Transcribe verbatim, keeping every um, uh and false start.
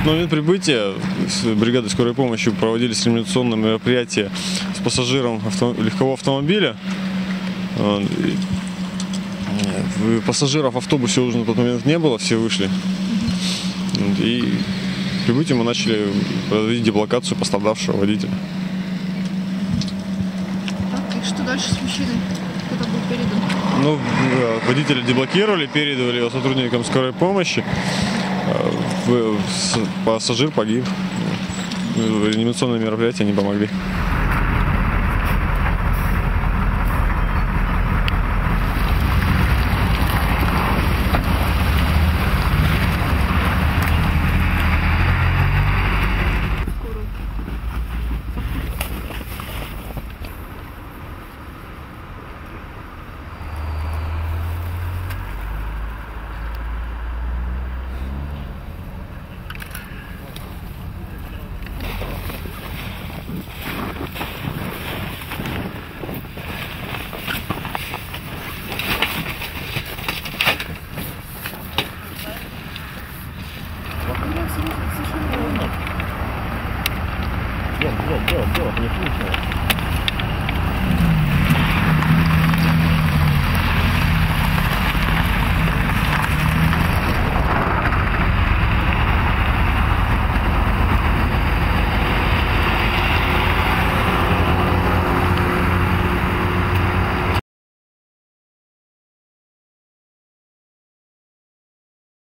На момент прибытия с бригадой скорой помощи проводились реанимационные мероприятия с пассажиром авто... легкового автомобиля. Пассажиров в автобусе уже на тот момент не было, все вышли. И прибытием мы начали проводить деблокацию пострадавшего водителя. Так, и что дальше с мужчиной? Кто-то был передан? Ну, водителя деблокировали, передали его сотрудникам скорой помощи. Пассажир погиб. Реанимационные мероприятия не помогли. Дело, дело, дело, не слушай.